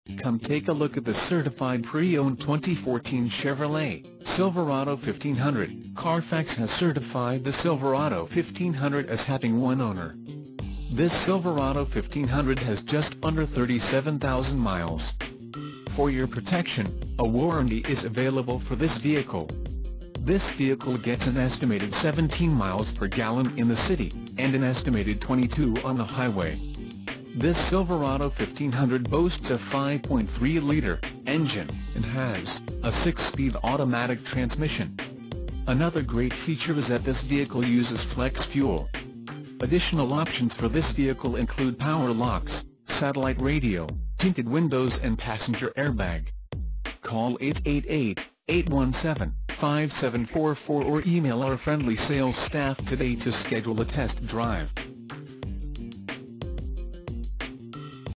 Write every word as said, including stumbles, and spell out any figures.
Come take a look at the certified pre-owned twenty fourteen Chevrolet Silverado fifteen hundred. Carfax has certified the Silverado fifteen hundred as having one owner. This Silverado fifteen hundred has just under thirty-seven thousand miles. For your protection, a warranty is available for this vehicle. This vehicle gets an estimated seventeen miles per gallon in the city, and an estimated twenty-two on the highway. This Silverado fifteen hundred boasts a five point three liter engine, and has a six-speed automatic transmission. Another great feature is that this vehicle uses flex fuel. Additional options for this vehicle include power locks, satellite radio, tinted windows and passenger airbag. Call eight eight eight, eight one seven, five seven four four or email our friendly sales staff today to schedule a test drive.